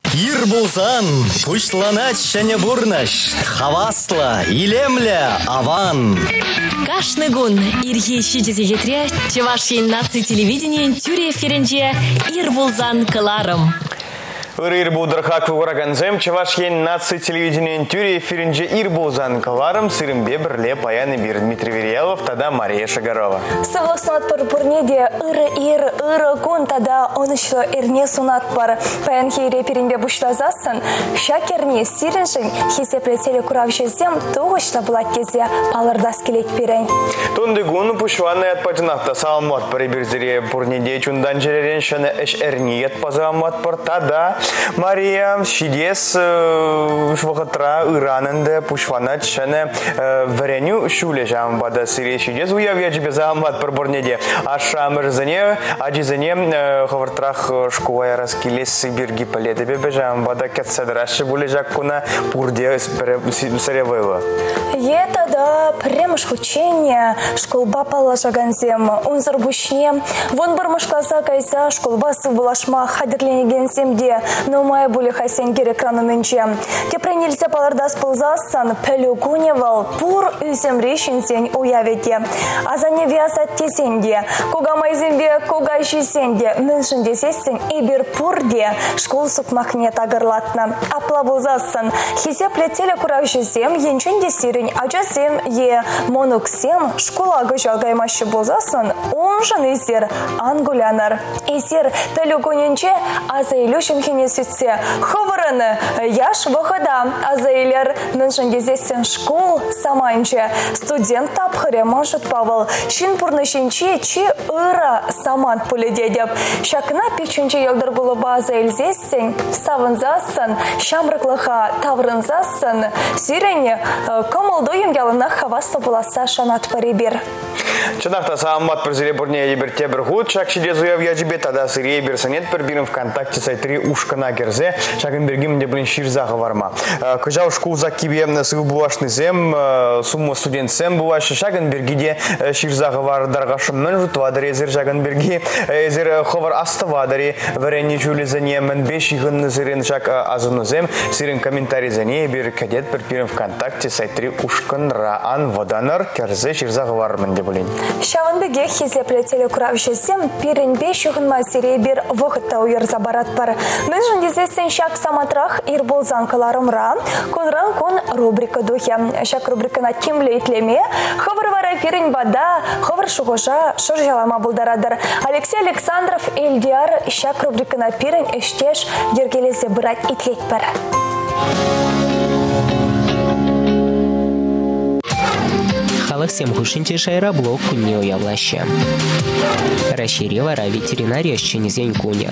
Ир булзан, пушланать шәне бурнаш, хавасла, илемля, аван. Кашны гун, ирхи щитезе гетре, чевашин наци телевидение, тюре ференче, ир булзан каларым. Ир булдырхак вураганзем, чевашин наци телевидение, тюре ференче, ир булзан каларым, сырым бебрле, паяны бир Дмитрий Верьялов, тогда Мария Шагарова. Савоснат пар бурнеде, ир гун, тогда он еще ирне сунат пар, паян хире перенбе бушлазасын, шакерне сиреншин, хисе плетели куравши зем, тугышла блакезе, палырдас келет перен. Тунды гуну пушванный от патинахта саламат пар бирзире бурнеде чундан жереншаны эш эрниет пазамат пар, тогда Мария шидес швахатра иранында пушванат шаны вареню шуле жам бада сире шидес уявья тебе замат пар бурнеде, а шамырзане, аджизане хавартрах шкуая раскилес бирги палеты бежам бада кетсадраши булежак куна пурде саревыла. Это да премыш учение школба палажаганзем, он зарбушне, вон бармашкласа кайса школба сывлашма хадерленегенземде, но моя були хасен герекрану менче. Кепре нельзя палардас ползасан, пелюгуневал, пур үзем решинсень уявите, а за не вязать тесенде, кога майзембе, кога ищесенде, меншинде сесень и бир пурде, школ сукмахне тагырлатна, а плавулзасан, хизе плетели куравшизем, янчунде сирень, а джазем е монуксем, школа гыжалгаймашы болзасын, он же изер ангулянар. Изер пелюгуненче, а за илюшин хинесице, ховараны, яш выхода, а за илер меншинде сесень школ саманче, студент тапхыре может Павел, шин пурнышинче, чи ыра саман пуледедеп, шакна пичунче елдыр булыба за илзесень, савынзасын, шамрыклыха таврынзасын, сирене, комылдуем ялына хаваста буласа шанат парибир. Чынақта саамат бірзіре бұрне ебір тебір ғуд, шак шеде зуяв яжібе тада сырие берсінет бір бірін ВКонтакте сайтыри ушкана керзе, шагын бергім де бірін ширзағы варма. Күжау шкул за кибе сыл булашны зем, сумма студент зем булашы, шагын бергиде ширзағы вар дарғашым мін жұтвадыр езір шагын берги, езір ховар астывадыры, варенне жүлі зәне мін беш иғынны зірін шак азыны зем, сирін комментарий зәне бір кәдет бір бірін ВКонтакте сайтыри ушкан раан воданыр керзе ширзағы вар мін де бұлін. Шаванбеге хизе плетели куравшесем, пиренбе шуғынма сире бір вғытта уйырза барат бар. Мен жындезесен шак саматрах ир болзанкаларым ра, конран кон рубрика духе. Шак рубрикана кимле итлеме, ховар вара пирен бада, ховар шуғожа, шоржалама булдарадыр. Алексей Александров Эльдиар шак рубрикана пирен эштеш ергелезе брать итлет бар. Всем хушинче шайра блок куни уявлаще. Расширевара ветеринария щенезень куня.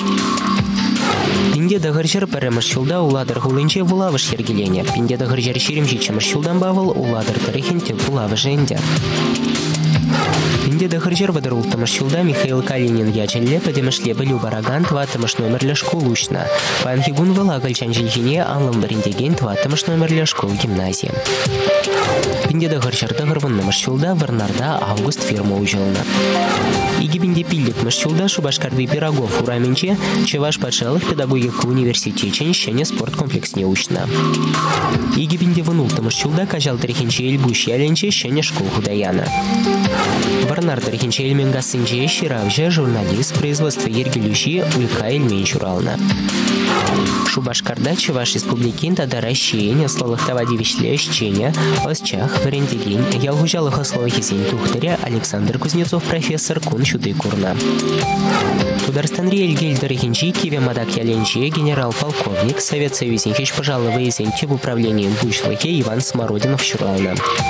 Пинде дагыржыр перемышчулда уладыр хулынче вулавыш ергелене. Пинде дагыржыр ширимжи чемышчулдан бавыл уладыр тарихинте вулавыш энде. Пинде дагыржыр вадар ултамышчулда Михаил Калинин ячелле падемышле былю бараган тватымыш номерле школ учна. Панхигун валагальчан жилхине алым бариндеген тватымыш номерле школ гимназия. Пинде дагыржырда гырвыннымышчулда Варнарда август фирма ужылына. Иги пинде пиллик мышчулда Шубашкарды Пирогов ураменче Чеваш патшалых педагогика университечен щене спорткомплекс не учна. Иги пинде вынулта мышчулда кажал тарихинче Эльбуш яленче щене школ худаяна. Варнар тарихинче Эльменгасынче щиравже журналист производства ергелющи Улька Эльмен чурална. Шубашкарда Чеваш республикин тада расщеяне слалых тавадивичле щене осчах варендеген ялгужалых ословых изень тухтаря Александр Кузнецов профессор кун шуты курна. Тударстанри Эльгель тарихинче киве мадак яленче генерал-полковник Совет Союзинхич пожаловый изень в управлении Бушлыке Иван Смородинов чурална.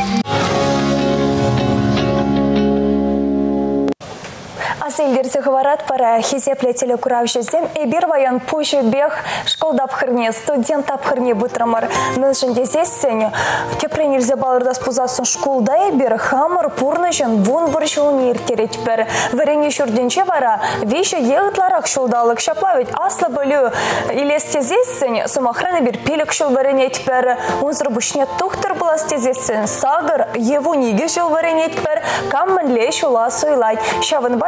Асылдерсе говорят пара хизе плетели куравшизем и бир ваян пуще бег школ дапхырне, студент дапхырне бутрамар. Меншинде сессень, кепре нельзя балырдас пузасын школда и бир хамыр пурнышын вун буршылын ертерет бер. Варенье шурденче вара, вещи егытларак шулдалык шаплавить аслы бөлю. Или стезессень, сумахраны бир пилик шул варенет бер. Унзыр бушне тухтыр была стезессень, сагыр, его ниги шул варенет бер. Каммын ле шула суйлай. Шавын бада,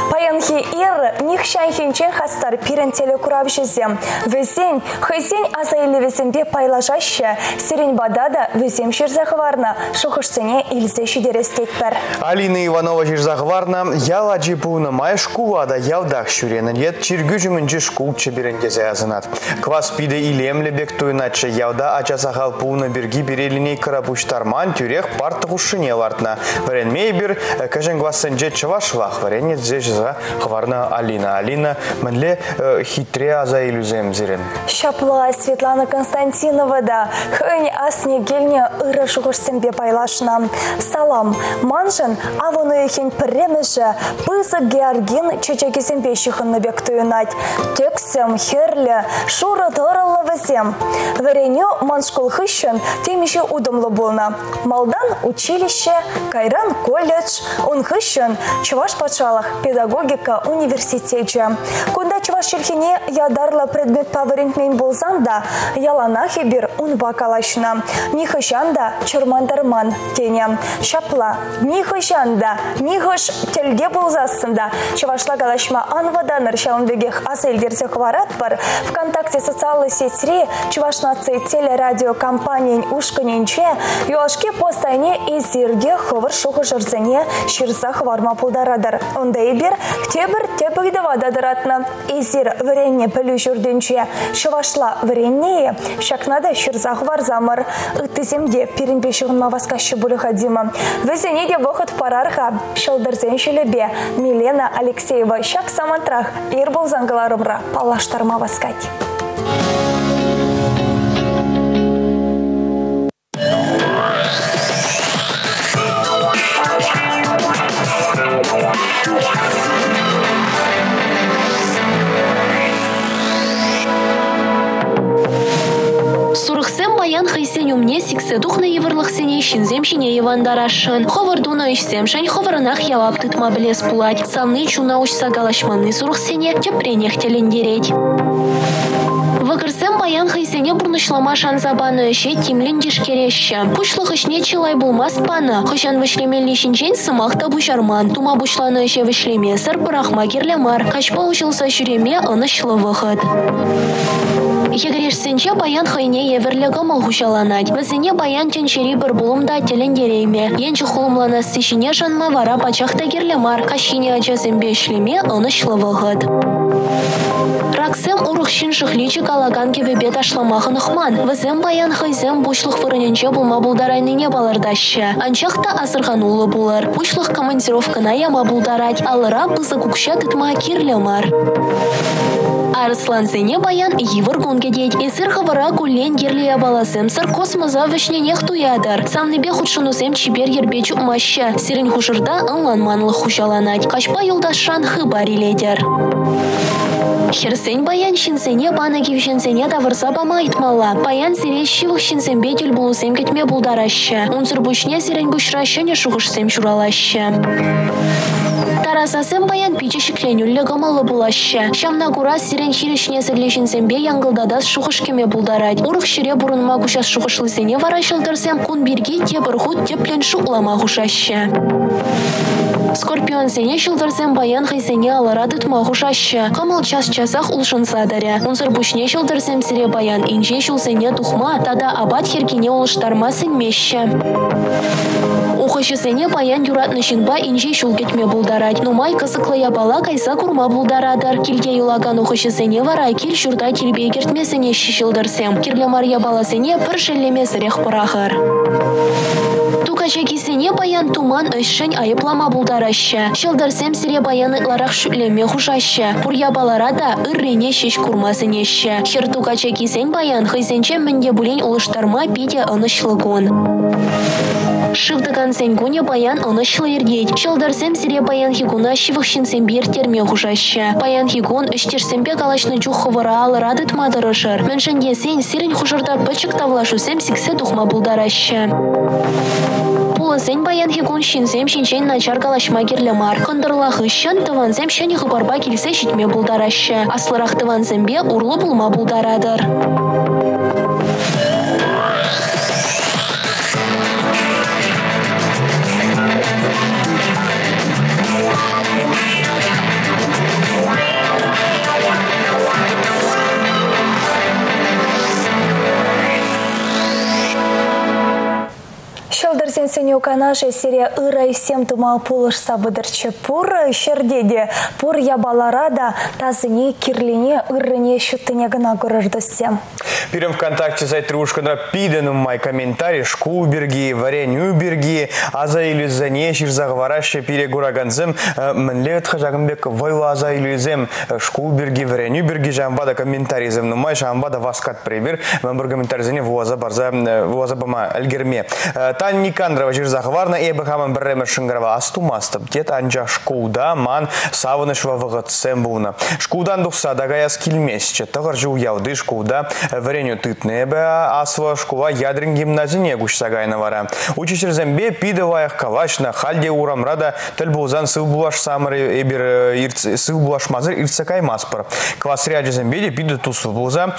Паянхи ир нихшан хинчен хастар пирен телекурав жезем. Везень, хызень азайлы везембе пайлажаще. Сирень бадада везем ширзахварна. Шухышсене илзе шидерестетпер. Алина Иванова ширзахварна яла джипуна май шкулада ялдах шуренен ет чиргүжімінжі шкул чеберендезе азынат. Квас пиде илемле бек туйначы ялда ачасахал пуна бірги біреліней карапуштарман тюрех партығушыне лартна. Варенмей бір кажен квасынже чывашлах варенет зежіза хварна Алина. Алина мінле хитре аза илюзем зерен. Шапла Светлана Константинова да хынь асне гельне ыры шухышсембе пайлашна. Салам, манжын авону ехен премеже пызы георгин чечекесембе шихынны бек туйнать. Тексем, херле, шуры торылы візем. Вареню маншкул хыщын темеше удымлы болна. Малдан училище, Кайран колледж, он хыщын Чуваш патшалах педагогика университете. Кунда Чуваш шерхине ядарлы предмет павырентмен болзанда, яланахи бир унба калашна. Нихышанда чырмандарман тене. Шапла, нихышанда, нихыш телге болзасында. Чувашла калашма анваданыр шалынбегех аселдерсе хварат бар. ВКонтакте социальной сети Чуваш наций телерадиокомпаниян ушканенче юашки постайне изирге хывыр шухы жырзене ширза хварма пулдарадар. Онда ибир ктебір тепігді вададыратны. Изир варенне пілі жүрденче Чувашла вареннее шакнада ширза хвар замыр. Үттіземде перенбе шығынма васкашы бұлы хадима. Візенеге вұқыт парарха шылдырзен шелебе Милена Алексеева шак самантрах ирбол зангаларымра палаштарма васкать. Сурықсем баян хайсен умне сиксе духна еврлых сене шинзем шине евандарашын. Ховардуна ишсем шань ховарынах ялап тытма білес пулать. Самны чуна учса галашманы сурықсене тепренех телендереть. Вакырсем баян хайсене бурнышлама шанзабаны ше тимлен дишкерещі. Пушлық ішне чилай булмас паны. Хышан вішлемелі шинчен сымақта бушарман. Тума бушланы ше вішлеме сыр бірахма керлемар. Кашпа учылса жүреме ынышлы вғыт. Егерешсенче баян хайне еверлігі малхушаланать. Візіне баян тенчери бір булымда телендерейме. Енчі хулымлана сишіне жанма вара пачақта керлемар. Кашине ачасембе ішлеме ынышлы вғыт. Раксем урықшын шықличі калаганке вебет ашламағын ұқман. Візем баян хайзем бушлық фырыненче булма булдарайныне балырдашы. Анчақта асырғанулы булыр. Бушлық командировкана яма булдарать. Алыра бызы кукша тытма кирлемар. Арысланзене баян евір гонге дейд. Эсір хавара кулен ерлия баласым сыр космоза вішненех туядар. Самнебе худшынусем чибер ербечу умаща. Сирен хушырда ынланманлы хушаланать. Кашпа юлдашан хыбари ледер. Херсень баян шинсене бана кившенсене тавырса бама айтмала. Баян сире шивых шинсенбе тюл булусем кетме булдараща. Унсыр бушне сирен бушраща не шухышсем шуралаща. Тарасасем баян пичи шикленюлле гамалы булаща. Шамна кура сирен хиришне сірлешінсенбе яңғылдадас шухышкеме булдарать. Урық шире бурынма кушас шухышлысене вара шылдырсем кун бирге тепір худ теплен шуклама хушаща. Скорпион сене шылдырсем баян хайсене алара тытма хушаща. Камыл час-часах улшынса даря. Унсыр бушне шылдырсем сире баян инже шулсене тухма, тада абат херкене улыштарма сенмеща. Ухышысене баян юратны шинба инже шул кетме булдарать. Нумай кысыклая бала кайса курма булдарадар. Килге юлаган ухышысене вара кил шурда килбе кертмесене шишылдырсем. Кирле Мария баласене пір шеллеме сірех пырахыр. Тукачакисене баян туман өшшін айыплама булдараща. Шылдырсем сире баян ытларах шүтлеме хушаща. Пурья балара да ыррене шеш курмасынеща. Хер тукачакисен баян хайсенче мінге булен улыштарма пиде ынышлыгон. Шывдыган сеньгуне баян ынышлы ергейд. Шылдырсем сире баян хигуна шивықшинсен бер терме хушаща. Баян хигун үштерсембе калашны чух хывыра алыра дытмадырышыр. Міншенге сен сирен хушырда пычык тавлашусем сиксе тухма булдараща. Пулысен баян хигун шинсем шинчен начар калашма керлемар. Кындырла хыщан тывансем шәне хыбарба келсе шитме булдараща. Аслырах тывансембе урлы булма булдарадыр. Шилдерсен сенюканаше серия ырай сем тумал пулыш сабыдырчы пур шердеде пур ябаларада тазыне кирлине ырыне шуттыне гына көрірдісем. Пирем ВКонтакте сайт Рушкана пидену май комментарий шку берги, вареню берги, аза иллюзане ширзагвараше пире гураганзем мэнлет хажагамбек вайла аза иллюзем шку берги, вареню берги жамбада комментарий зем нумай жамбада васкат прибир мэмбур комментарий зене вуаза барза вуаза бама альгерме. Тань Никандрова ширзагварна эбахаман бреме шинграва астумастып дет анжа шкуда ман савынышва вагатсем буна. Шкудан духса дагая скилмесче тагар жу явды шкуда вареню тытне бе асва шкула ядрин гимназине гушсагайна вара. Учитель пидоваях калашна хальде урамрада тельбузан сылбулаш самыры эбир сылбулаш мазыр ирцакай маспар. Класс ряджи зембеде пиды тусылбуза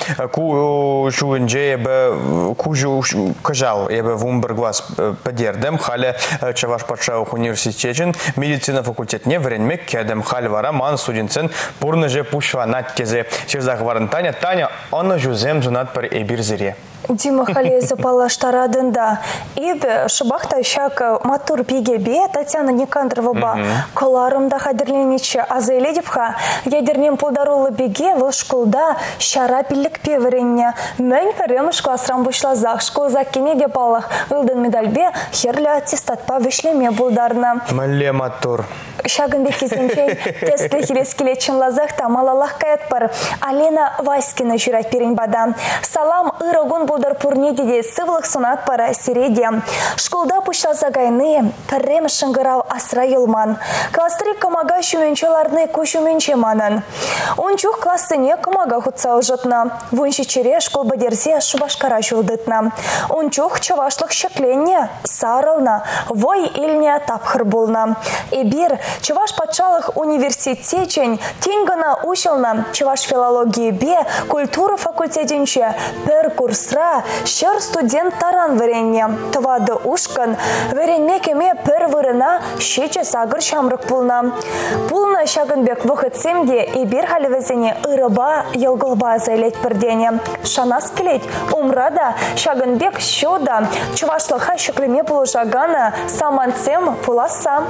ку шуынже бе кужу кажал эбе вумберглас подердем халя чаваш патшаух университетен медицина факультетне вренмек кедем халь вара ман студентсен пурны же пушванат тезе ширзах варын Таня она жузем зунат пар эбир зире. Дима халеза палаштарадында. Ибе шыбақта шак матур пигебе Татьяна Никандрова ба. Коларымда хадерлениче азайле депха. Ядернем пулдарулы беге выл школда шара пиллік певеренне. Мен перемыш классрам бушлазақ. Школ закене де палах. Вылдын медальбе херля аттестатпа вишлеме булдарна. Мале матур. Шагынбек кезенчен тестлі хирескеле чынлазақ тамалалақ каят бар. Алена Васькина жүрат перен бада. Салам ырагун булдар пурне деде сывлық сунат пара середе. Школда пушлаза гайны піррем шыңғырау асра елман. Класстыры камага шуменчеларны кушуменче манын. Ончух классыне камага хутса ұжытна. Вунши чере школ бадерзе шубашкара жулдытна. Ончух чавашлық шекленне сарылна. Вой илне тапхыр болна. Эбир Чуваш патшалық университетчен тенгана ушылна Чуваш филологии бе культура факультетенче пер курсра шер студент таран варенне. Твады ушкан варенмекеме пер вырына шече сагыр шамрык пулна. Пулна Шагынбек вахытсемде эбир халивезене ырыба елгылба зайлет пердене. Шанас келет умрада Шагынбек щода чувашлыха шеклеме пулышагана саманцем пуласа.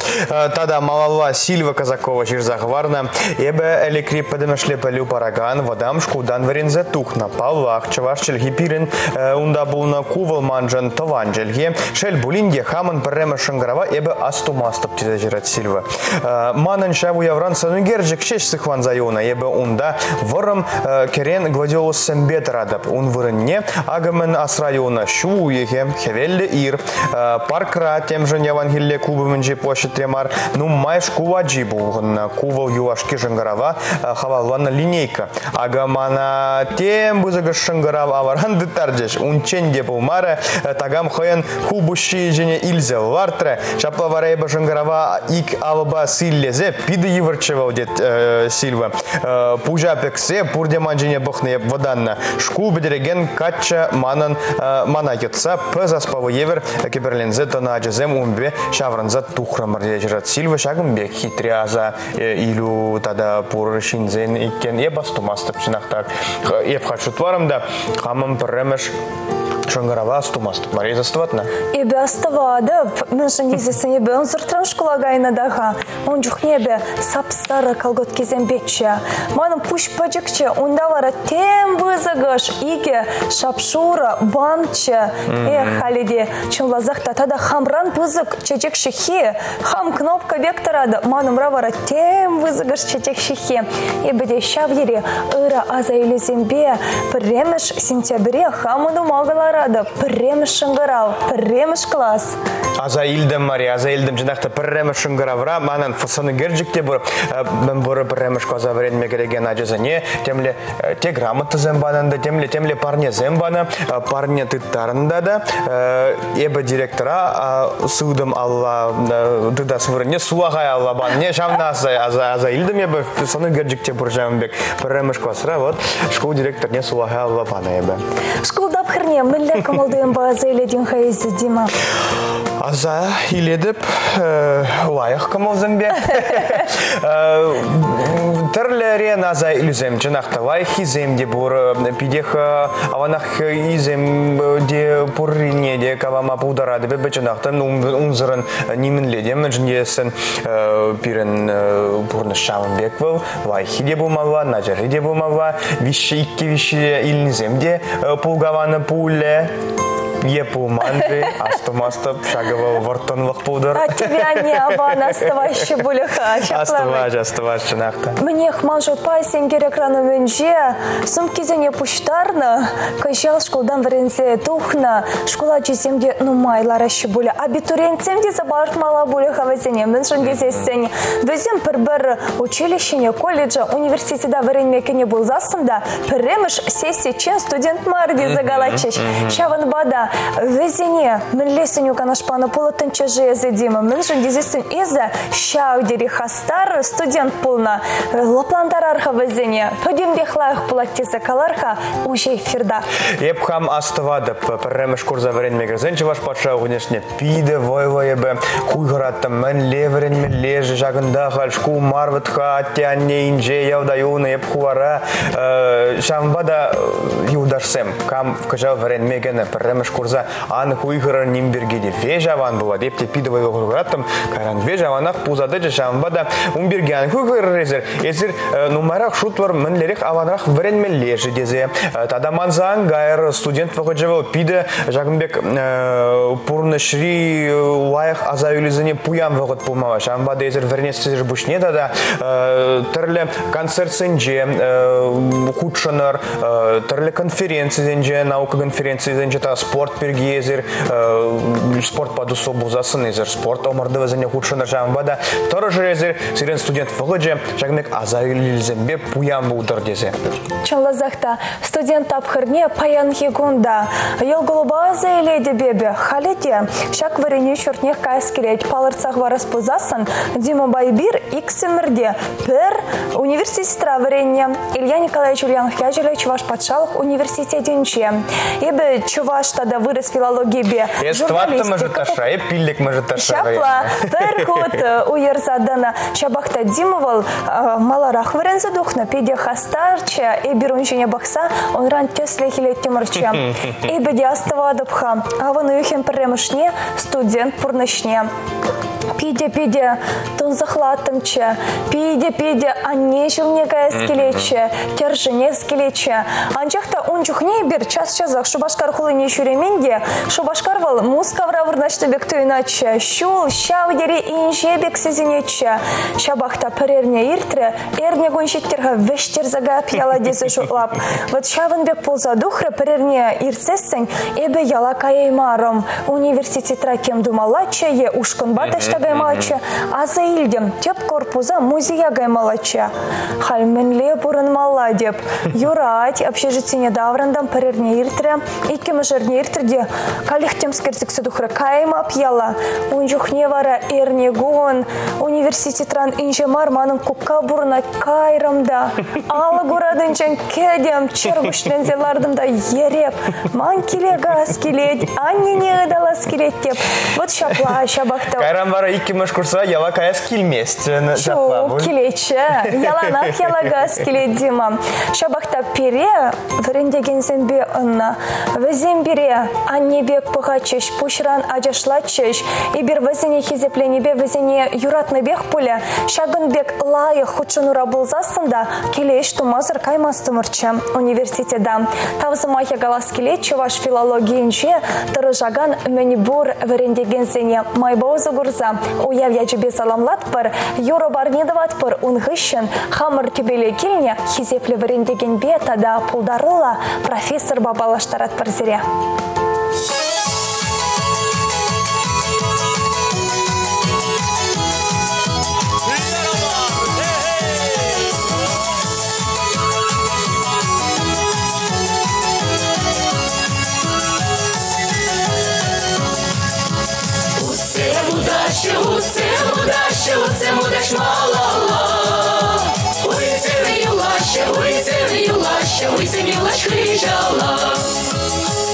Тада малалва Сильва Казакова ширзахварна эбе элекри подемешле пелю параган вадам шкудан варензе тухна палвах чаваш чельги пирен унда булна кувал манжан тован жельге шель булинге хаман переме шанграва эбе астумастып тизежират Сильва. Манан шаву явран санугерджик шеш сыхван зайона эбе унда вором керен гладиолус сембет радап ун вырынне агамен асрайона шу ехе хевелле ир паркра тем же явангелле кубы площадь тремар ну майш куваджи булган кувал юашки жангарава хавалвана линейка агамана тем бузага шангарава аваран детарджеш унченде булмара тагам хоен хубуши жене ильзе вартре шаплаварейба жангарава ик алба силлезе пиды еварчева дет Сильва пужа пексе пурдеманжене бахне воданна шку бедереген кача манан манайотса пазаспавы евер киберлензе тонаджезем умбе шавранза тухрамар дежрат Сильва Шагынбек хитряза илю тада пурышинзен иккен ебастумастып шинақтар ебхачутварымда хамам пірремеш шангарава астумастып Мария астыватна Эбе астывадып міншін езесін ебе он зыртран школагайна даха он жухнебе сапстары колгот кезен бетче маным пуш паджикче унда вара тем вызагыш иге шапшура банче халиде чынлазақта тада хамран пызык чечек шихи хам кнопка векторада маным равара тем вызагыш чечек шихи эбеде шавьере ыра аза илюзембе премеш сентябре хамуду магалара премеш шыңғырау, премеш класс. Аза илдем Мария, аза илдем жинақта премеш шыңғыравра, манан фасаны герджікте бұр, мен бұры премеш қоза варенме кереген ажызыне, темле те грамоты зембанында, темле парне зембаны, парне тыттарында да, эбі директора судым алла, дыда сывырыне суағай алла банне, шамна аза илдем ебі фасаны герджікте бұр жамбек, премеш классра, вот, школ директор не суағай алла баны ебі. Школда пхырне, Пілі кымылдайын базы еледен хайызы Дима. Аза иледіп, лайық кымылзымбе. Тірлерен аза илізем, жынақта лайық иземде бұр, пидех аванақ иземде пұррине де кавама пударады бе жынақтан ұнзырын немінледем, жындесін пирен бұрны шамынбек был, лайықи де болмава, наджары де болмава, виші икке виші илініземде пулгаваны пуле. Епулманды, астымастып, шаговал вартонлық пудыр. А тебя не аван, оставайшы бұлыға. Астываш, жынақта. Мне хмажут пайсен керек раны мөнже, сумкезене пуштарны, кайшал школдан варензе тухна, школа жеземде нумайларашы бұлы. Абитуриентсемде забартмала бұлыға вазене, мен жындезесен. Візім бір училищене, колледжа, университета варенмекене бұлзасында, піреміш сессия чен студент марди загалачыш. Шаван бада, везене, мен лесеню канашпаны полотын чажы езедимы. Мен жындезесен езі шаудері хастар студент пулна. Лапландар арха везене. Пөдем бехлайық пулаттезі каларха уже эфирда. Епхам астывадып, пірреміш курза варенмегірзен, чываш патша ұғынешне пиде вой-войебі, куйғыраттым, мен леверенмен лежі жағында қалшку марвытха, аттянне инже яудаюны епхуара, шамбада юдашсем, кам вкажал варенмегені, пірреміш курза аны куйғырар нимбергеде вежаван была, депте пиде вой-войғыраттым, каран вежаванақ пузады же шамбада умбергені куйғырар резер, езір нумарақ шутлар мінлерек аванрақ варенмен лежі дезе, тада манзаң гайыр студент вғыджавал пиде жағымбек пурнышри лайық азаюлізіне пуям вғыт пулмава, шамбада езір варенестезір бүшне тада түрлі концерт сенже худшыныр, түрлі конференция сенже, наука конференция сенже, спорт берге езір, спорт падусу бұзасын езір, спорт омырды візіне худшыныр шамбада, тұры жыр езір, сирен студент вғыджа, жағымбек азаюлізінбе пуям бұлдыр дезе. Чанлазақта студент тапқырне паян хигунда. Ел голубаза еледі бебе. Халеде, шак варене шүртнех кайс келет. Палырцақ варас бұзасын. Дима Байбир иксімірде. Пір университетра варене. Илья Николаевич Ульянов яжелі Чуваш Патшалық университетенче. Ебі Чуваш тада вырыс филология бе. Естватты мажыташа, епиллик мажыташа. Шапла, пір ход уерзадана. Шабақта Димовал маларах варенза духна. Педе хастарча. Эбир уншине бақса, онран тесле хилетте мұрча. Эбеде аставадыпха, аваны юхен пірремішне, студент пұрнышне. Пиде-пиде, тон захлатымче, пиде-пиде, анне жылнега скелече, тержіне скелече. Анчақта унчухне бир час-часақ шубашкар хулыне шүременде, шубашкар вал мускавра вырнашты бекті үначе, шул, шавдері инже бек сезенече. Шабақта пірерне иртре, эрне гоншеттерға вештер зага пияла дезі жулап. Вот шавын бек полза духры пірерне иртсесін, эбе яла кайаймарым. Университетра кем думалаче, е ушкын баташта гаймалаче, аза илдем, теп корпуза музея гаймалаче. Хальменле бұрын мала деп. Юрать, общежитине даврандам пірерне иртре, икемі жерне иртреде, калихтем скерзіксі духры кайма пияла. Унжухне вара эрне гон, университетран инже марманың кукка бұрына кайрымда. Алы ғурадынчен кедем, чербушнен зелардымда ереп. Ман келе газ келет, аннене ыдалас келет деп. Вот шапла, шабақта. Кайрам бара икі мүш курса, яла каяс келмест. Шо, келечі. Яланақ яла газ келет Дима. Шабақта пере, віріндеген зенбе ұнна. Візен бере, анне бек пұғачыш, пұшран ажашлачыш. Ибір візене хезепленебе, візене юратны бек пуле. Шагын бек лайы худшынура болзасында, келеш тумазыр каймасты мұрчы университеда. Тавзымайя галас келет, чуваш филологиенче, тұрыжаган мәні бұр віріндеген зене майбаузы ғырза. Уяв яжыбе саламлат пыр, юро барнедават пыр ұнғышын, хамыр түбелі келіне хезеплі віріндеген бе тада пулдарыла профессор бабалаштарат пыр зіре. Уце мудаш малала. Уйцем юлаще, хижала.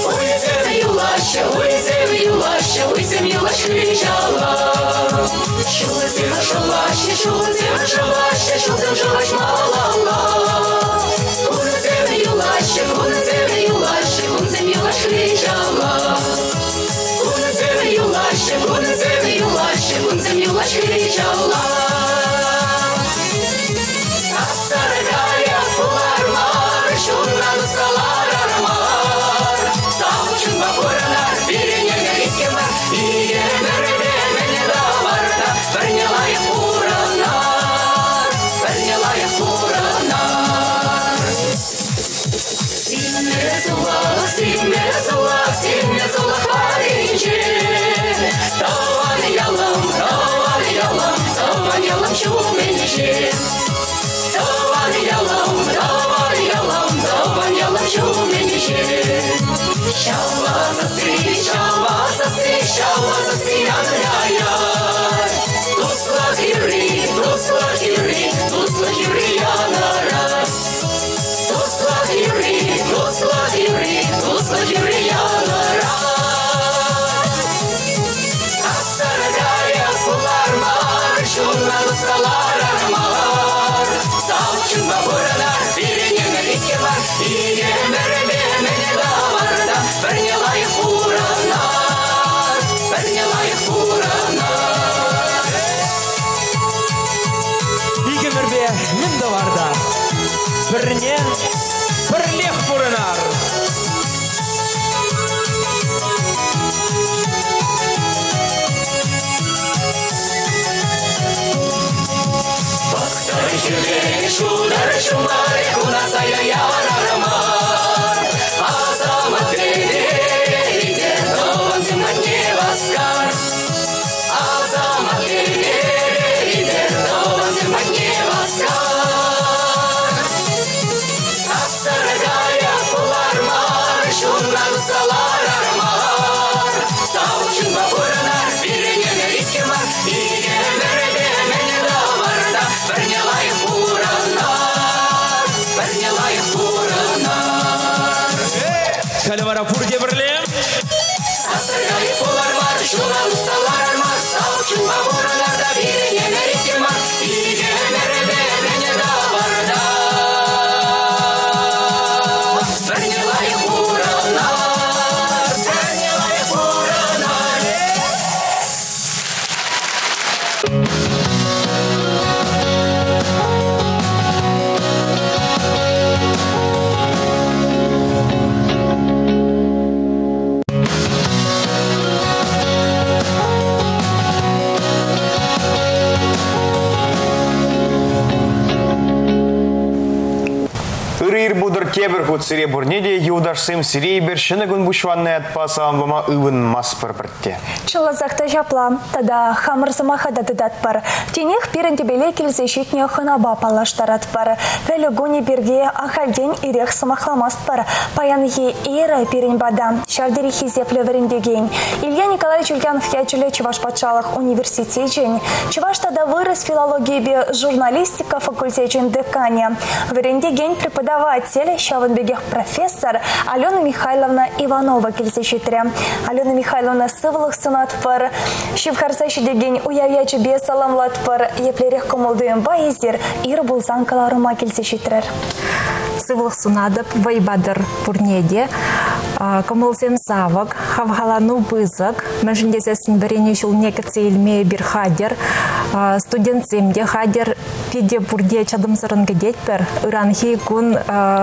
Тебер сире бурнеде юдашсым сире бершины гун бушванный отпасам вама ывын маспыр біртте. Чылазақта жапла, тада хамыр замахада дыдат бар. Тенех пирен тебеле келзе шетне ханаба палаштарат бар. Вәлі гуни берге ахалден ирех самахламаст бар. Паянхи эра пирен бада. Шавдери хизепле варендеген. Илья Николаевич Ульянов ячеле Чуваш Патшалых университетен. Чуваш тада вырос филологии бе журналистика факультетен декане. Варендеген преподаватель Шаванбегех профессор Алена Михайловна Иванова келсешетре. Алена Михайловна сывлых сынат пар. Шивхарсайши деген уявячы бе саламлат пар. Еплерех комылдуем байыздер ир булсан каларыма келсешетрер. Сывлых сынадып вайбадыр пурнеде. Комылсем савак, хавгалану бызак. Мәжіндесесін біріне жыл некіце илмее бір хадер. Студентсемде хадер пиде бурде чадымсырын гедетпер. Уранхи кун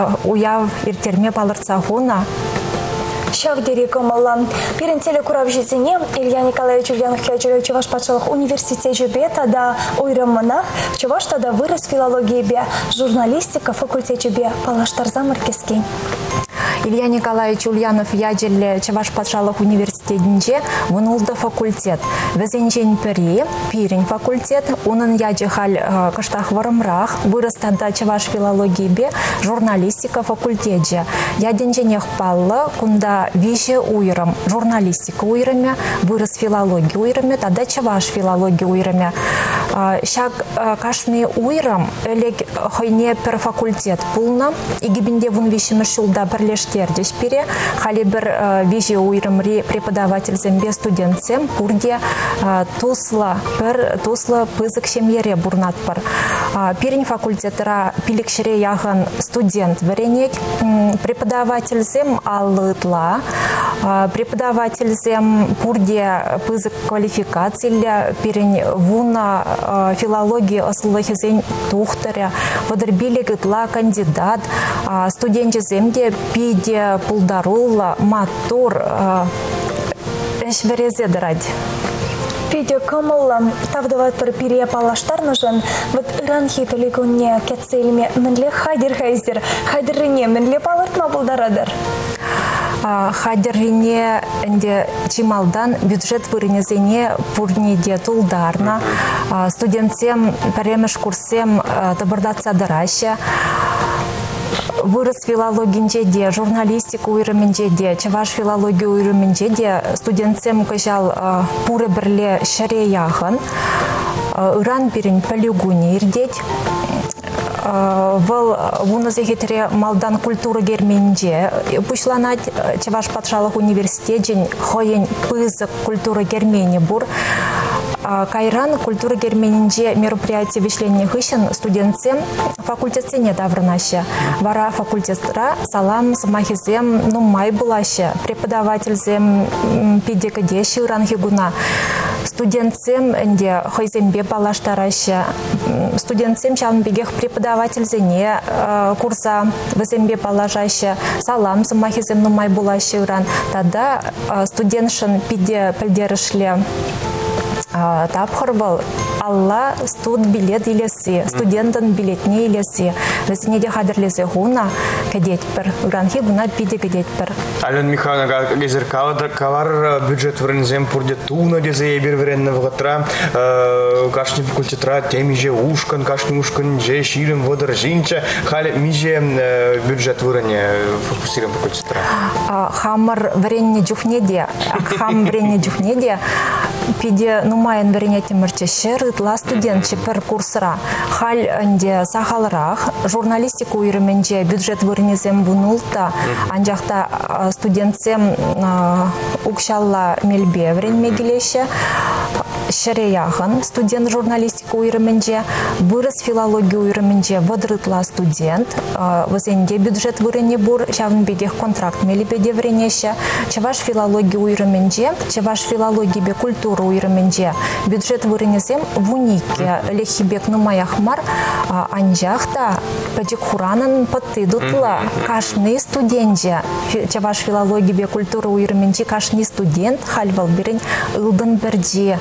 уяв иртерме палырцахуна. Шавдери комалла. Пирентеле курав житине Илья Николаевич Ульянов Чуваш Патшалых университете бе тада ойрымына Чуваш тада вырос филологии бе журналистика факультете бе палаштарза маркески. Илья Николаевич Ульянов яджеле Чуваш Патшалых университетинче вунулда факультет. Везенчен пери, пирень факультет, унын яджехаль каштах варымрах, вырос тада Чуваш филологии бе журналистика факультете. Яденженех паллы, кунда виже уйрым, журналистика уйрыме, вырос филология уйрыме, тада чаваш филология уйрыме. Шак кашны уйрым, элек хойне пер факультет пулна, и гибенде вун вишемеш шулда бірлештердеш пере, хали бір виже уйрым преподаватель зембе студентсем, пурде тусла пызык шемьере бурнат пар. Перень факультетера пиликшере яхан студент веренек, преподаватель зем аллытла, преподаватель зем пурде пызык квалификации для перень вуна филологии ослухизень тухтаря, водербили гытла кандидат, студенти земде пиде пулдарула матур эшверезе дради. Видео камалла тавдават пар пирия палаштарнажан вот ранхи полигонне кецельме менле хайдер хайзер хайдерне менле палартма булдарадар. Хайдерне энде чималдан бюджет вырынезене пурниде тулдарна студентсем паремеш курсем табырдатса дараща. Вырос филологинче де, журналистика уйрыминче де, чаваш филология уйрыминче де, студентсем кышал пуры бірле шаре яхын, ыран бірін полигоне ирдеть. Выл вуны зехетре малдан культура герменже пушланать чаваш патшалық университет хоен пызык культура гермени бур. Кайран культура герменинже мероприятие вишления хыщен студентсем факультетсе недаврнаще. Вара факультетра салам самахизем нумай булаще. Преподавательзем пидекадеши ранхигуна. Студентсем энде хойзембе балаштараще. Студентсем чанбегех преподавательзене курса везембе балажаще. Салам самахизем нумай булаще уран. Тада студентшин пиде пельдерышле. Тапхарбал алла студ билет илеси, студентан билетне илеси. Весенеде хадерлезе гуна кадетпер, уранхи гуна пиде кадетпер. Ален Михайловна гезер калар бюджет врензем пурде туна дезе ебер вренна вгатра кашни факультетра темиже ушкан кашни ушкан же ширим водор жинча хали миже бюджет врене фокусирам факультетра. Хамар вренне джухнеде, хам вренне джухнеде пиде нумайын вренете мырчеше рытла студент чепер курсра. Халь анде сахалрах журналистика уйрыменже бюджет вырнезем бунулта, анжақта студентсем укшалла мельбе вренмегелеше. Шареяхан студент журналистика уйрыменже, вырос филология уйрыменже водрытла студент, возенде бюджет вырыне бур, шавнбегех контракт мелебеде вренеше, чаваш филология уйрыменже, чаваш филология бе культура уйрыменже, бюджет вырынезем в унике лехибек нумаяхмар, анжахта паджик хуранан подтыдутла, кашны студентже, чаваш филология бе культура уйрыменже, кашны студент, хальвал берень ылдан берде,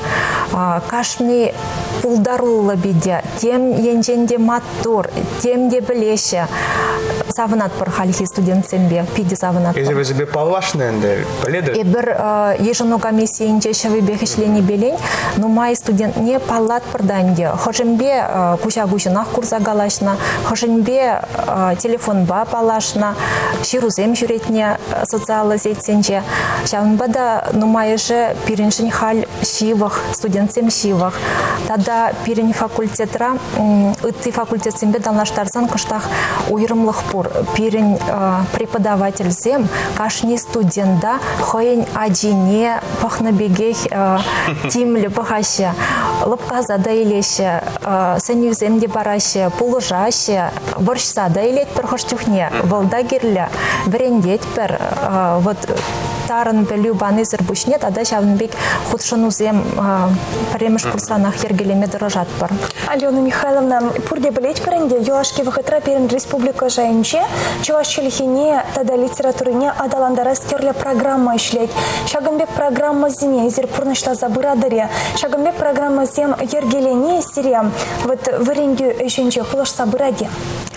кашны пулдарула биде, тем енженде маттур, тем де білеше. Савынат пар халихи студентсембе, пиде савынат пар. Езебе палвашны энде, паледер? Эбір ежіну комиссия инче шавыбе хишлени белень, но май студент не палат парданде. Хошембе куша-гушинах курса галашна, хошембе телефон ба палашна, ширузем жүретне социалы зетсенче. Шавынбада но май же пириншин халь шивах, студентсем шивах. Тада пирин факультетра, ытты факультетсембе данлаштарсан кыштах уйрымлых пур. Пирин преподаватель зем, кашни студента, хоень аджине, пахнабегех, тимле пахаще, лапказа да илеше, сенюзем де бараще, пулужаще, борщса да илет перхоштюхне, волдагерля, брендеть пер, вот тарын белю баны зербушне, тада шавнбек худшанузем премеш курсанах ергелеме дорожат пар. Алена Михайловна, пурде болеть паренде, юашки выхотра перен республика Жайнче, чувашчелихине, тада литературине адаландара стерле программа ишлеть. Шагамбек программа зине, изер пурнышта забырадаре. Шагамбек программа зем ергелене сире. Вот варенде ещенче кулаш забыраде.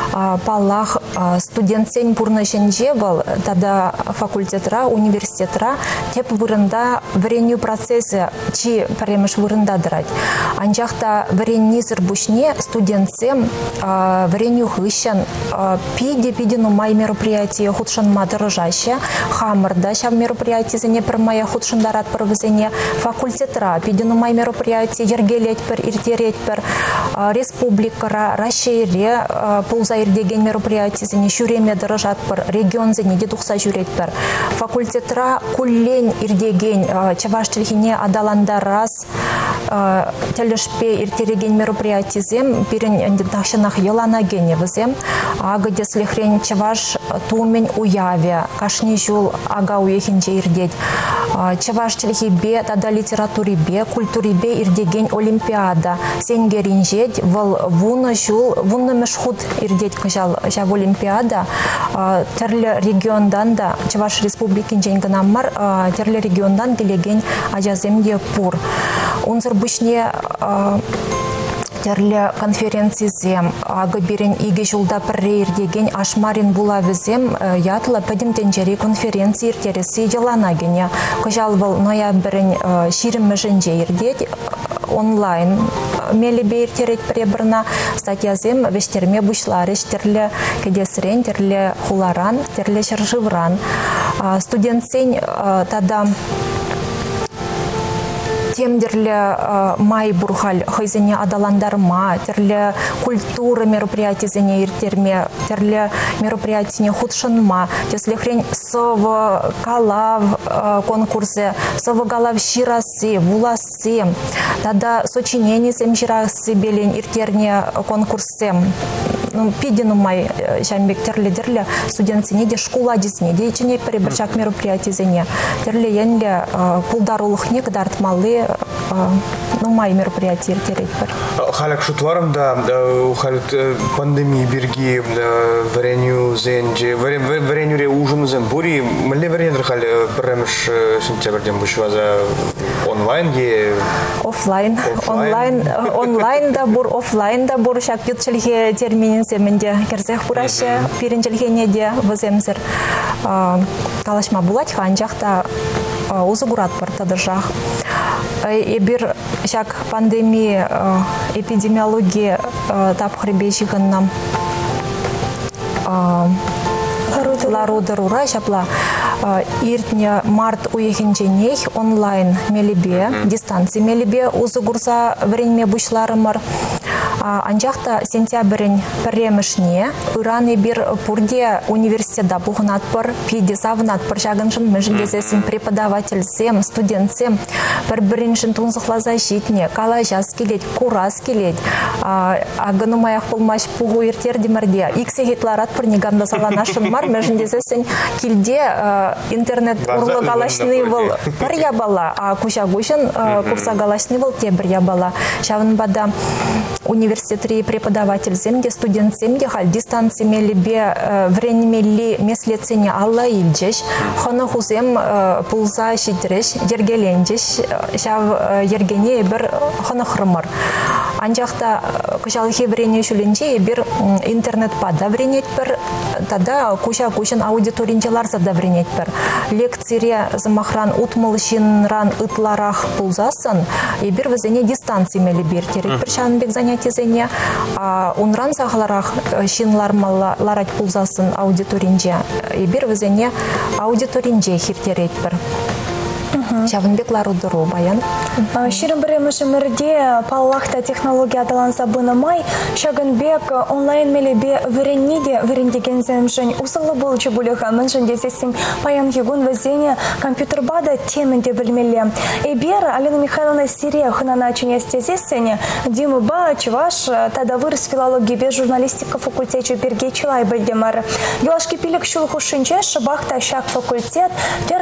паллах студентсен пурнышенже был тада факультетра, университетра теп вырында вренью процессы чи премеш вырында дырать. Анжақта вренни зырбушне студентсем вренью хыщан пиди нумай мероприятие худшан мадырыжаще хамырда шав мероприятие зене пермая худшан дарат провызене факультетра пиди нумай мероприятие ергелет пер иртерет пер республикара Рашейре пулза ирдеген мероприятие зене шуреме дырыжат пер регион зене дедухса журет пер факультетра куллен ирдеген чаваш чилхине адаланда раз телешпе иртереген мероприятие зем пирен дахшанах елана гене вызем ага слехрень чаваш тумен уяве кашни жул ага уехинче ирдеть чаваш чилхи бе тада литературе бе культуре бе ирдеген олимпиада сенгеринжет вол вуна жул вуна мешхут ирдеть кажал жав олимпиада терле региондан да чаваш республикинчен гнаммар терле региондан келеген ажаземде пур унзыр бушне терле конференцизем агыбирен иге жулда піррейр деген ашмарин була візем ятла падимтенжери конференции иртереси елана гене кожалвал ноябрин ширим меженже ирдет онлайн мелебе иртерет пребірна статьязем вештерме бушлары терле кедесрен терле хуларан терле шыржывран студентсен тада темдерле май бурхаль хайзене адаландарма, терле культура мероприятий зене иртерме, терле мероприятий худшанма, если хрень сова калав конкурсы, сова галав ширасы, вуласы, тогда сочинение сем ширасы белен иртерне конкурсы. Пидину май шамбек терле студентсене де школа дизне де ичине перебирчак мероприятий зене терле янле пулдарулыхне кдартмалы май мероприятий иртерет бар. Халак шутварым да халют пандемии бирги варенью зенже варенюре ужин зен бури мле варенюр хал премеш сентябрьден бушваза онлайн е офлайн да бур шак ютчелге термин семенде керзех бураше пиринчелгене де ваземзер талашма булать ханжахта узугурат партадыржах бир шак пандемия эпидемиология тапхребешиган нам ларудырура шапла иртне март уехинченех онлайн мелебе дистанция мелебе узугурса время бушларымар анжақта сентябрин премешне Ираны бир пурде университетда бухнат пар пиде савнат пар шагыншын межлезесин преподаватель сем студент сем пар бириншин тунзыхла защитне калажас келет курас келет агынумаях пулмаш пугу иртер демерде иксегетларат пар негамда саланашын мар межлезесин килде интернет урлы галашны был пар ябала кушагушын курса галашны был те бір ябала шавын бада университетри преподаватель земде студент земде хал дистанции мелебе времени меслецене алла илжеш хана хузем пулза шидреш дергеленжеш шав ергене бир хана хрымыр анжақта кушалхи врене шуленже бир интернет пада вренет бир тада куша кушын аудиторинчалар зада вренет бир лекцире замахран утмылшинран ытларах пулзасын бир везене дистанции мелебе терет бир шанбек занятие зене унран сахаларах шинлармала ларать пулзасын аудиторинже бир везене аудиторинже хиртерет бир Шавынбек ларудыру баян. Ширин біремішімірде паллахта технология адаланса бұнымай, Шагынбек онлайн мелебе віреннеде вірендеген зәмшін усылы болчы бұлыға мүншін дезесін паян егун візене компьютер бада темінде білмелі. Эбер Алина Михайловна Сире хынана ченестезесіне Димы ба чываш тада вырыс филологии без журналистика факультетчу берге чылай білдемар. Елашки пилік шулху шинче шыбақта шак факультет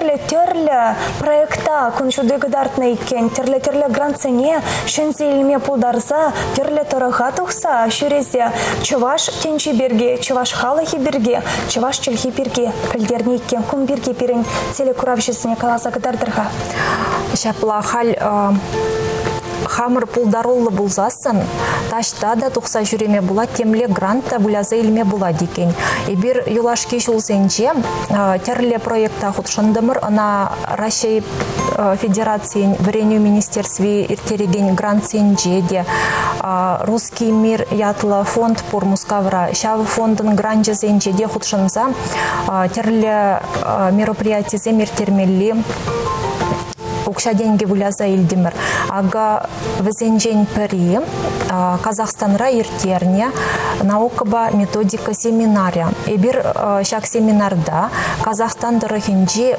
терлі проекта күншудегі дартны екен, терлі гранцене, шынзеліме пулдарза, терлі тұрыға тұқса, шүрезе, чываш тенчі берге, чываш халахи берге, чываш чілхи берге, пілдерне екен, күн берге берін телекурав жесіне каласа кадардырға. Шапла хал хамыр пулдарулы булзасын, ташта да тухса жүреме була, темле грантта буляза илме була дикен. Бир юлашки шулсенче терле проекта худшындымыр, ана Россия Федерации вреню министерстве иртереген грант сенже де русский мир ятла фонд пур мускавра, шав фондын гранжа сенже де худшынза терле мероприятие земир термелли укша деньги вуляза илдимир. Ага везенжен пери Казахстанра иртерне наукаба методика семинария. Бир шак семинарда Казахстан дырыхинжи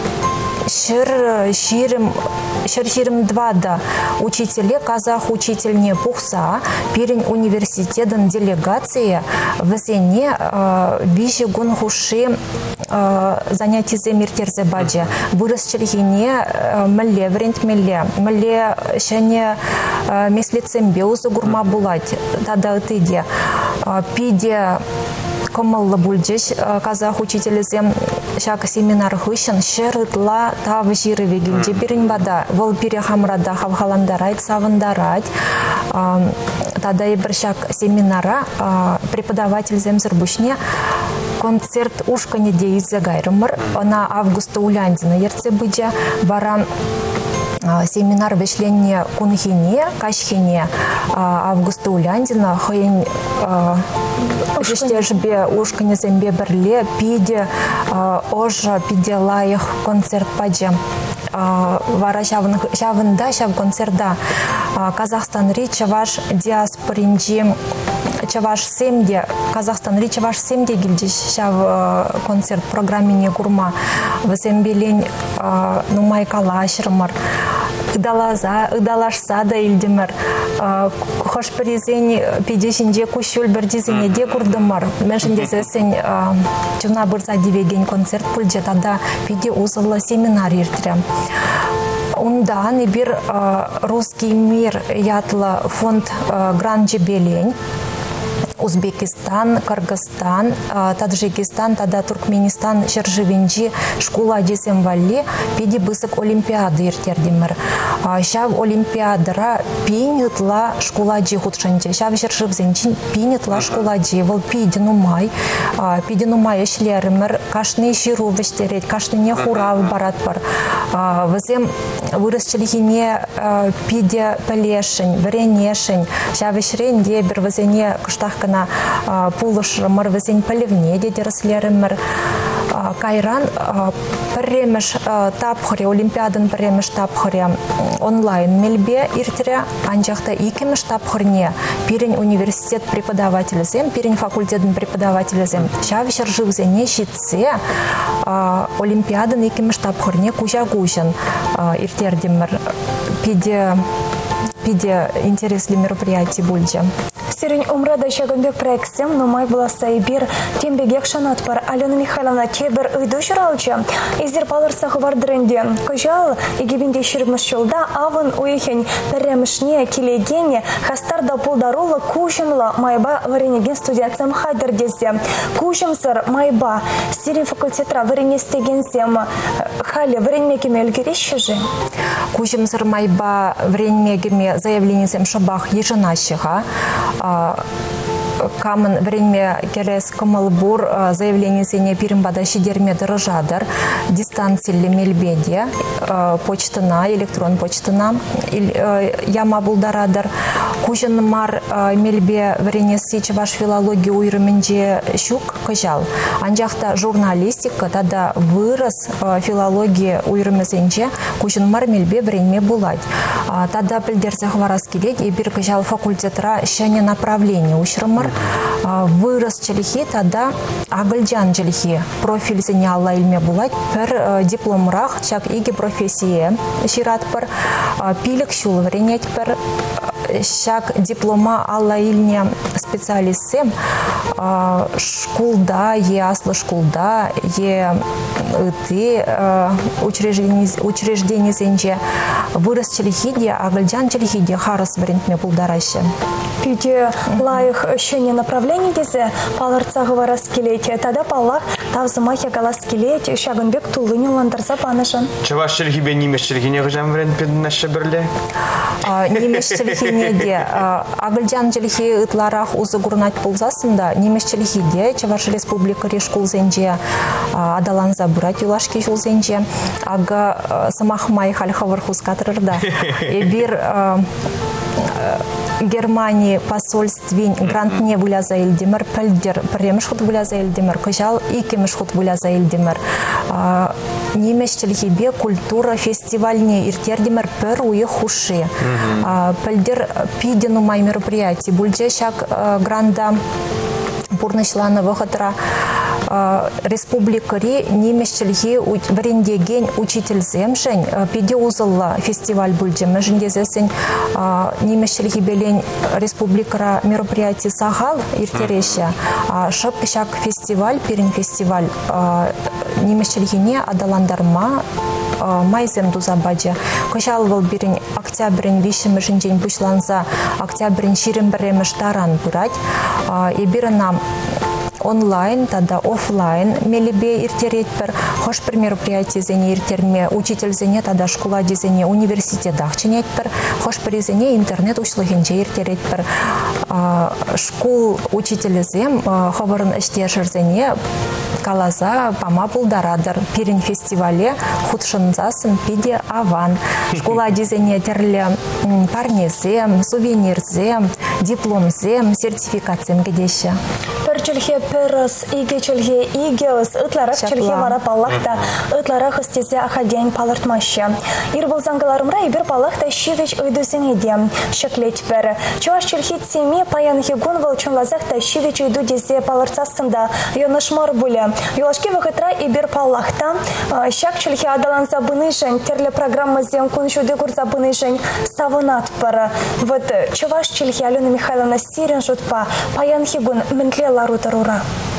Ширим 2 да учителе казах учительне пухса пирень университетын делегация весене виши гунхуши занятий земиртерзе баджи вырос челхине мэлле врент мэлле шане меслицембе узы гурма булать тада тыде пиде комалла бульджиш казах учителезем шак семинар хышын шерытла тавы жиры вегенде бирин бада вол пире хамрада хавхаландарайт савындарайт тада и бір шак семинара преподаватель земзербушне концерт ушкане де иззагайрымыр на августа уляндина ерце быджа бара семинар вешленне кунхине, кашхине Августа Уляндина, хайн жештежбе ушкане зембе берле, пиде ожа пиде лайх концерт падже. Вара шавында шав концерта Казахстан речи ваш диаспоринджи чаваш семде Казахстан речи ваш семде гильдиш шав концерт программине гурма в зембелень нумай калашрмар ыдалашса да илдимер хош призень пидешинже кушул бердизине де курдымар меншинде сесен чуна бырса дивеген концерт пульже тада пиде узылла семинар иртре. Ундан и бир русский мир ятла фонд Гранджи Белень, Узбекистан, Кыргызстан, Таджикистан, тада Туркменистан, Шержевинджи, школа десемвалли, пиди бысык олимпиады иртердимер. Шав олимпиадара пинитла школа джи худшанче. Шав Шержевзенчин пинитла школа джи. Вол пиди нумай эшлеример, кашны ширу вештереть, кашны не хурав баратпар. Вазем вырасчелихине пиди пелешень, вренешень. Шав ешрен дебер вазене кштахкана пулыш мырвазень поливне дедерслеример. Кайран премеш тапхоре, олимпиадан премеш тапхоре онлайн мельбе иртире, анжахта икемеш тапхорне пирень университет преподавателезем, пирень факультетын преподавателезем. Шав Шержевзене щитсе олимпиадан икемеш тапхорне кужа-гужан иртердимер пиде интересли мероприятий бульджа. Сирень умрада шагынбек проектсем, но май была сайбир, тем бегек шанат пар Алена Михайловна тебер ыйду журалча. Издер палырсах вардренде. Кожал, игибинде ширмыш жолда, авын уехень перемышне, келегене, хастарда полдарула кушемла майба варенеген студентсем хайдердезе. Кушемсыр майба, сирень факультетра варенестегенсем, хали варенмекеме өлгерещи же. Кушемсыр майба варенмекеме заявленисем шабах еженащиха. Камын время келес кымылбур заявление сене пирымбада шидерме дырыжадар дистанциялы мельбеде почтына, электрон почтына яма булдарадар кужын мар мельбе вренеси чаваш филология уйрымынже щук кыжал. Анжақта журналистика тада вырос филология уйрымызенже кужын мар мельбе вренме булать. Тада пілдерсех варас келет и бир кыжал факультетра шәне направление ушрымыр вырос челихи тада агылжан челихи профиль зене алла илме булать пер дипломрах чак иги профессия шират пер пилик шул вренет пер шак диплома алла илне специалистсем шкулда аслы шкулда ты учреждение зенже вырос челихиде агылжан челихиде харас врентме булдараще. пиде лайх шене направлений дезе паларца говорас келете. Тогда паллах тавзыма ягалас келете. Шагынбек тулыни ландарса панышын. Чаваш челхибе немеш челхине гыжам врен педнаше берле? Немеш челхине де агылжан челхи ытларах узы гурнать пулзасында немеш челхиде Чаваш республика решкул зенже адаланза бурат юлашки жул зенже ага самахмай хальхавар хускатырда. Бир Германии посольствин грант не буля за Эльдимер, пельдер премешхут буля за Эльдимер, кожал икемешхут буля за Эльдимер. Немеш челхибе культура фестивальне иртердимер пер уе хуши. Пельдер пидену май мероприятий. Бульже шак гранда бурнышлана выходра республикари немешчилги врендеген учитель земшень пиде узылла фестиваль бульже межендезесен немешчилги белень республикара мероприятий сахал иртереща шап шак фестиваль перин фестиваль немешчилгине адаландарма майзем дузабаджа кошалвал бирин октябрин вишим меженден бушланса октябрин ширин беремеш таран бурать и биринам онлайн, тогда офлайн, мелебе иртеретпер, хош при мероприятии зене иртерме, учитель зене, тогда школа зене, университет дахченетпер, хош при зене интернет ушлыгенче иртеретпер, школ учитель зем, ховарн эштешер зене, калаза, пама пулдарадар, пирин фестивале, худшынзасын пиде аван, школа зене терле парнезем, сувенирзем, дипломзем, сертификатзем гедеше. Челхе перс, иге челхе игеус, ытларах челхе вара паллахта, ытларах истезе ахадяйн палартмаще. Ирбул зангаларымра ибер паллахта щивич ыйдусен идем, шеклеть пер. Чуваш челхе теми паян хигун волчун лазахта щивич ыйду дезе паларцасында, йонашмар буле. Юлашки выхытра ибер паллахта, щак челхе адалан забынышен, терле программа зем куншуды гур забынышен, савынат пер. Вот чуваш челхе Алена Михайловна Сирин шутпа, паян хигун ментле лару тарура.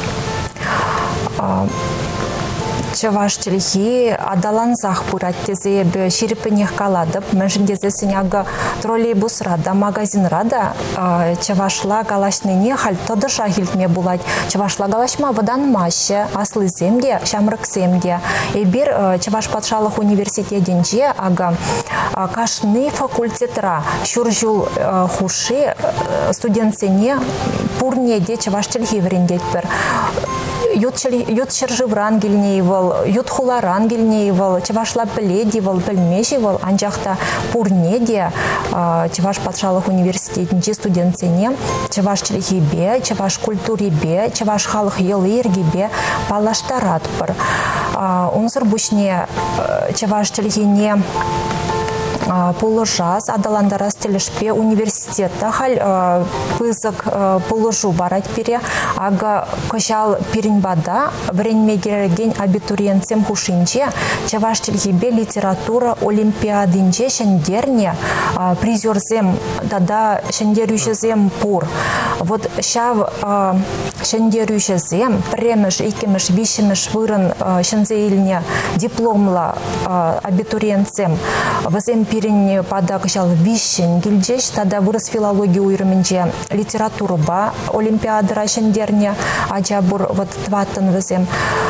Чаваш челхи адаланзах пурат тезе ширипенех каладып, межендезе сеняга троллейбус рада, магазин рада, чавашла галашныне халь тодыша хилтме булать. Чавашла галашма водан маще, аслы земде, шамрык земде. И бир чаваш патшалых университетенче ага кашны факультетра шуржул хуши студентсене пурне де чаваш челхи врендетпер. Ют шержевран гильнеевал, ют хуларан гильнеевал, чавашла пледивал, пельмешивал, анжахта пурнеде, чаваш патшалых университетинче студентсене, чаваш челхибе, чаваш культурибе, чаваш халых елыргибе, палаштаратпыр. Унсыр бушне чаваш челхине пулыжаз, адаландарас телешпе университетта халь пызык пулыжу барать пере, ага кожал пиринбада вренмегерген абитуриентсем хушинче, чаваш челхибе литература олимпиадинче шендерне призерзем, дада шендерющезем пур. Вот шав шендерющезем, премеш, икемеш, вишемеш вырын шензеильне дипломла абитуриентсем, возем пиренне пада кышал вишен гильджеш, тогда вырос филология уйрыменче литературу ба олимпиадыра шендерне, аджабур вот тваттын везем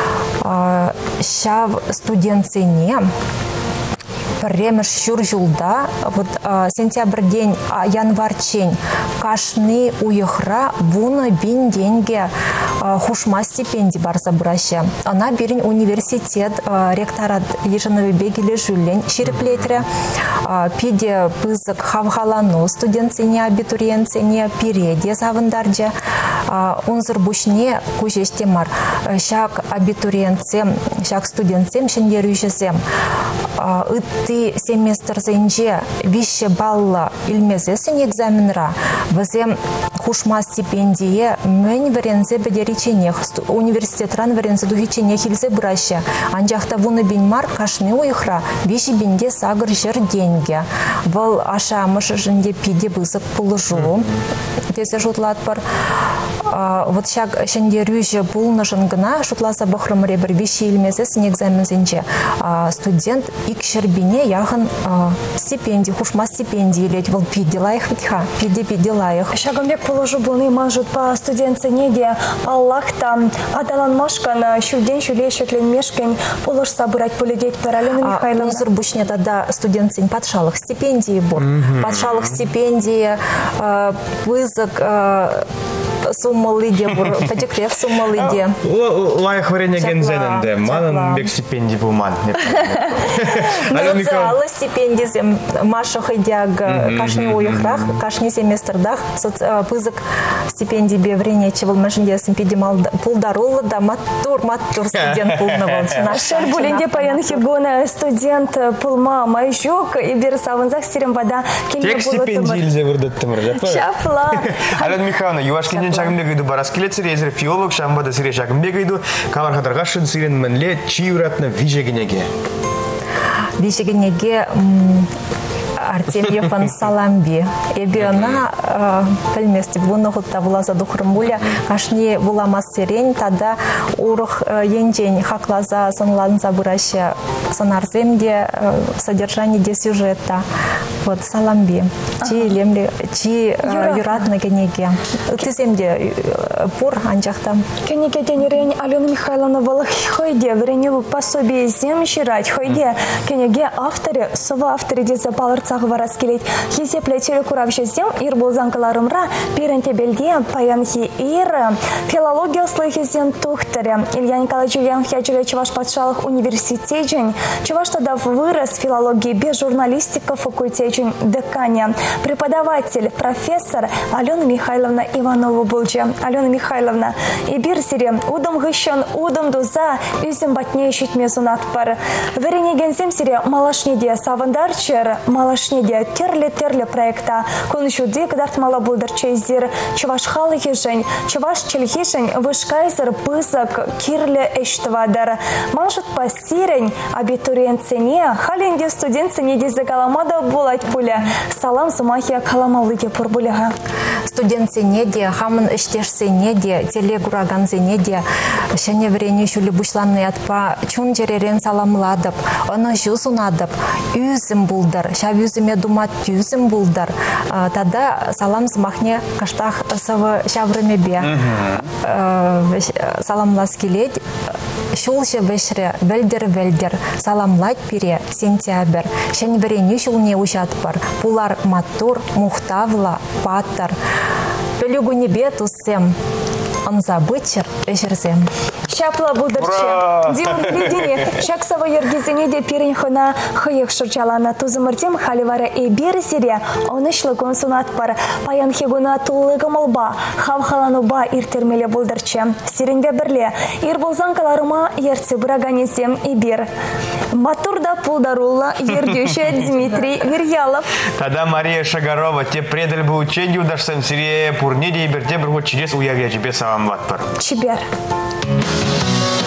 шав студентсене премеш шуржулда, вот сентябрь день, январь чень, кашны уехра вуна бин деньги хушма стипендий бар забраща. Она бирин университет, ректорат еженовый бегили жюлень, шириплетре, пиде пызык хавхалану, студентсене, абитуриентсене, пиреде завындарджа, унзыр бушне кужештемар, шак абитуриентсем, шак студентсем, шендерюшесем, ты семестр зенже вище балла илмезесен экзаменра, вазем хушма стипендие, мен варензе бедериченех, университет ран варензе духиченех илзе браща, анжахта вуны бинмар кашны уйхра, виши бинде сагр жер деньги. Вал аша мышыжынде пиде бызык пулыжу, тезе жутлат бар. Вот шаг шенде рюже булнышын гына шутласа бахрымыре бір беші илмесесін экзамензенче студент икшербине яғын стипендий, хушма стипендий леть вол пиделаях витха, пиделаях. Шагамбек положу булны мажут по студентце неде Аллахта адалан машкан шуден шуле шеклен мешкен полож собрать полететь параллельно Михайловна. Унзыр бушне тогда студентцин подшалых стипендии бор. Подшалых стипендии, вызок суммалы де бур, потеклев суммалы де. Лайх варенье гензененде, манан бек стипендий булман. Социалы стипендии, Маша хайдяг, кашни уюхрах, кашни семестрдах, вызок стипендии беврене чевал машинде симпедимал пулдарулы да маттур студент пулного. Шер булинде паян хигона студент пулма майжук и берсавынзах сирем вода. Тек стипендии илзе вырдаттымыр. Шапла. Алена Михайловна, юашкинен шагымбегайду бараскелет сирезер филолог шамбада сире шагымбегайду кавархадарга шын сирен мінле чиуратны вижегенеге. Вижегенеге Артемьеван Саламби. Эбиона пельмести буны хутта булаза духрымбуля кашни буламас сирень тада урух енжень хаклаза санланза бураща санарземде содержание де сюжета. Вот Саламби. Чи лемли, чи юратна генеге. Тиземде пур анжахтам. Кенеге денерень Алена Михайловна валах хойде вреневу пособие зем ширать хойде. Кенеге авторе, сова авторе де запалырцах вараскелет. Хизепле телекуравши зем ир болзанкаларымра пиренте бельге паянхи ир филология слыхи зем тухтаре. Илья Николаевич Янхячеве Чуваш Патшалых университетен. Чуваш тогда вырос филологии без журналистика факультете декания. Преподаватель, профессор Алена Михайловна Иванова Булча. Алена Михайловна, и бирсире удом гыщен, удом дуза, үзем батне ищет мезунат пар. Веренеген земсире малашнеде савандарчер, малашнеде терле проекта. Коншуды кадарт мала булдарчезир, чуваш халы хижень, чуваш челхишень, вышкайзер пызак, кирле эштвадар. Маншут пассирень, абитуриентцене, халенде студентцене дезегаламада булать пуля. Салам сумахия каламалыге пурбуляга. Студентцене хамын иштешсене де, телегураганзене де, шене врене шулі бушланны атпа чун жеререн саламладып, оны жусунадып, үзім булдар, шав үзіме думат үзім булдар. Тада салам сумахне каштах савы шаврыме бе. Саламлас келет, шулшы вешре, вельдер, саламлать пире, сентябрь. Шене врене шулне ушат пар, пулар маттур, мухтавла, паттар. Пелюгу небе тусем, он забычер, эшерзем. Шапла булдырчы. Дилан глядине, шаксава ергезене де перенхона хыйық шырчалана тузымыртем халивара и бересере, он ишлыгон сунат пар, паян хигуна туллыгым олба, хавхалануба иртермеле булдырчы. Сиренде бірле, ир болзанкаларыма ерцы браганесем и бер. Матурда пулдарулла, ердюше Дмитрий Верьялов. Тогда Мария Шагарова, те предали бы учению, даже сам сире пурнеде и берте бруху через уявя тебе самом ватпар. Чибер.